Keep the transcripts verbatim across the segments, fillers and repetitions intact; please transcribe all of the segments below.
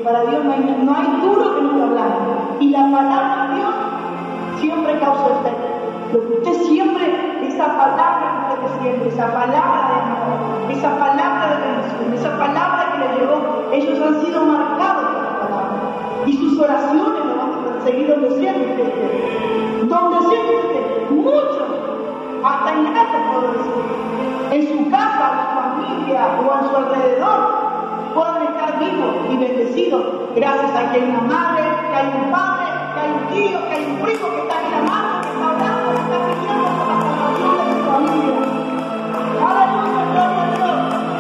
para Dios no hay, no hay duro que no te blande. Y la palabra de Dios siempre causa efecto. Lo que usted siempre, esa palabra que usted siempre, esa palabra de amor, esa palabra de bendición, esa palabra que le llegó, ellos han sido marcados por la palabra. Y sus oraciones lo van a seguir donde siempre usted esté. Donde siempre usted esté. Muchos, hasta en casa puedo decir, en su casa, en su familia o a su alrededor, pueden estar vivos y bendecidos gracias a que hay una madre, que hay un padre, que hay un tío, que hay un primo que está ahí llamando, que está hablando, que está pidiendo por la salvación de su familia. Aleluya, gloria a Dios.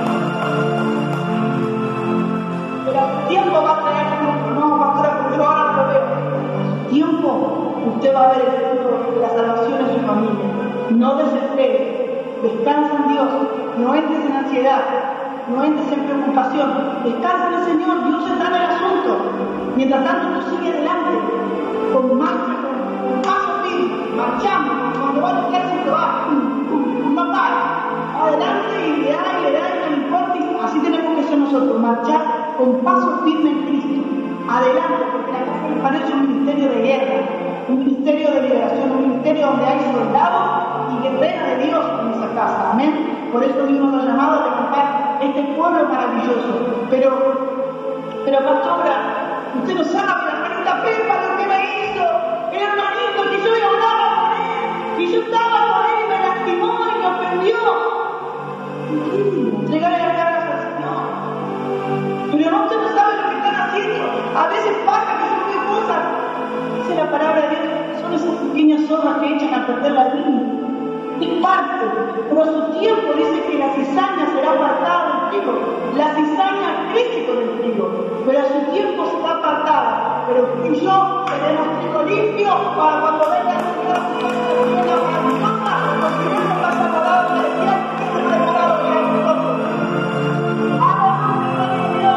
Pero el tiempo va a traer fruto, no, pastora, porque yo ahora lo veo. El tiempo, usted va a ver el fruto de la salvación en su familia. No desespere, descansa en Dios, no entres en ansiedad. No entres en preocupación, descansa en el Señor, Dios está en el asunto. Mientras tanto tú sigue adelante, con marcha, con paso firme, marchando, cuando va a ejército va, no para, adelante y le da y le da y no le importa, y así tenemos que ser nosotros, marchar con paso firme en Cristo, adelante, porque la cosa me parece un ministerio de guerra, un ministerio de liberación, un ministerio donde hay soldados y guerreras de Dios en esa casa, amén. Por eso Dios nos ha llamado a levantar este pueblo maravilloso. Pero, pero pastora, usted no sabe la hermanita Pepa lo que me hizo. El hermanito que yo hablaba con él, y yo estaba con él y me lastimó y me ofendió. Entregarle las cargas al Señor. Pero no, usted no sabe lo que están haciendo. A veces pasa que son muy cosas. Dice la palabra de Dios, son esas pequeñas zorras que echan a perder la viña. Es parte, pero a su tiempo dice que la cizaña será apartada del trigo. La cizaña crece con el trigo, pero a su tiempo será apartada. Pero tú y yo tenemos trigo limpio para cuando venga el Señor a la maravillosa, los tenemos más sagrados celestial que se ha preparado para nosotros. ¡Aleluya,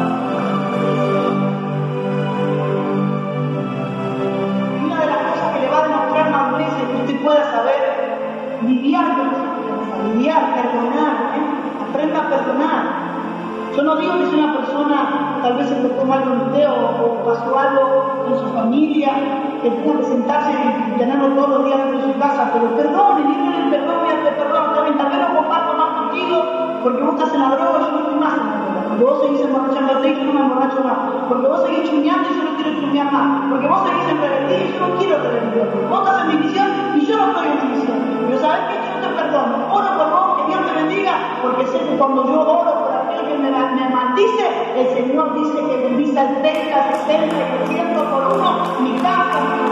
Dios! Una de las cosas que le va a demostrar madurez es que usted pueda saber lidiar con esa ofensa, lidiar, perdonar, ¿eh? Aprenda a perdonar. Yo no digo que si una persona tal vez se tocó mal con usted o, o pasó algo en su familia, que tenga que sentarse y tenerlo todos los días dentro de su casa, pero perdone, dígale el perdón, mira, te perdono, también, tal vez no comparto más contigo, porque vos estás en la droga, yo no estoy más en la droga, porque vos seguís emborrachándote y yo no me emborracho más, porque vos seguís chumeando y yo no quiero chumear más, porque vos seguís en rebeldía y yo no quiero rebeldía, porque vos estás en división y yo no estoy en división. Pero ¿sabes qué? Yo te perdono, oro por vos, que Dios te bendiga, porque sé que cuando yo oro por aquel que me, me maldice, el Señor dice que bendice al treinta, sesenta y ciento por uno, mi casa, mi